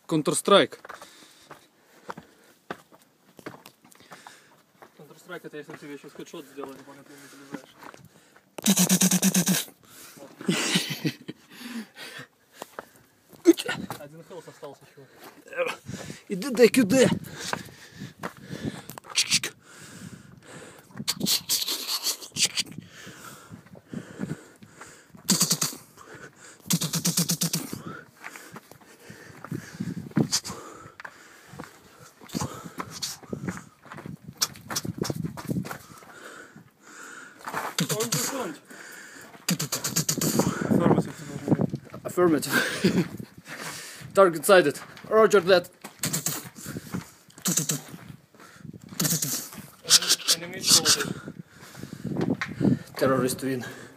Counter-Strike. Counter-Strike это если тебе сейчас хедшот сделали, пока ты не залезаешь. Один хелс остался еще. Іди дай куди. Affirmative. Target sighted. Roger that. Enemy spotted. Terrorist win.